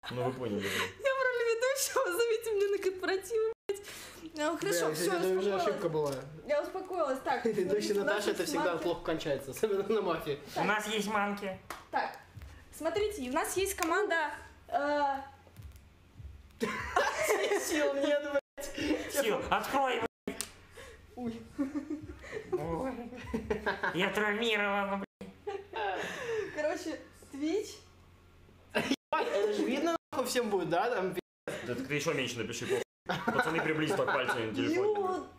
Ну вы поняли. Я в роли ведущего, зовите меня на корпоратив, блядь. Хорошо, все, это уже ошибка была. Я успокоилась. Так, Ведущий Наташа, это всегда плохо кончается, особенно на мафии. У нас есть манки. Так, смотрите, у нас есть команда... Сил нет, блядь. Сил, открой, блядь. Ой. Ой. Я травмирована, блядь. Короче, Twitch. Это же видно нахуй всем будет, да? Там... Ты еще меньше напиши. Пацаны, приблизь так пальцами на телефоне.